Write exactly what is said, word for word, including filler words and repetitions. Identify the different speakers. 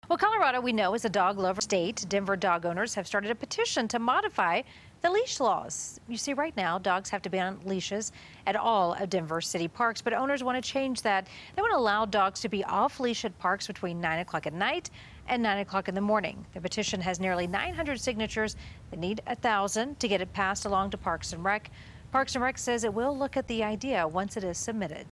Speaker 1: Well, Colorado, we know, is a dog lover state. Denver dog owners have started a petition to modify the leash laws. You see, right now, dogs have to be on leashes at all of Denver city parks, but owners want to change that. They want to allow dogs to be off leash at parks between nine o'clock at night and nine o'clock in the morning. The petition has nearly nine hundred signatures. They need one thousand to get it passed along to Parks and Rec. Parks and Rec says it will look at the idea once it is submitted.